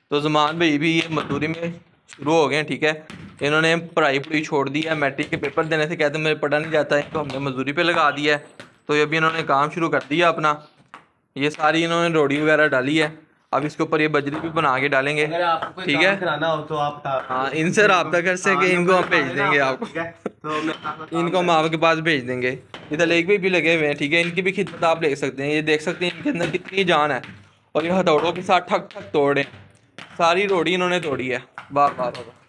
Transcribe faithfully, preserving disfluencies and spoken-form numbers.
तो ज़मान भाई भी ये मजदूरी में शुरू हो गए, ठीक है। इन्होंने पढ़ाई पढ़ाई छोड़ दी है, मैट्रिक के पेपर देने से कहते मेरे पढ़ा नहीं जाता है, तो हमने मजदूरी पे लगा दिया है। तो अभी इन्होंने काम शुरू कर दिया अपना, ये सारी इन्होंने रोड़ी वगैरह डाली है। अब इसके ऊपर ये बजरी भी बना के डालेंगे, ठीक है। कराना हो तो आप हाँ, इनसे रब्ता कर सके, इनको हम भेज देंगे आपको, इनको हम आपके पास भेज देंगे। इधर लेग भी, भी लगे हुए हैं, ठीक है। इनकी भी खिदमत आप देख सकते हैं, ये देख सकते हैं इनके अंदर कितनी जान है। और ये हथौड़ों के साथ ठक ठक तोड़े, सारी रोड़ी इन्होंने तोड़ी है। वाह वाह वाह।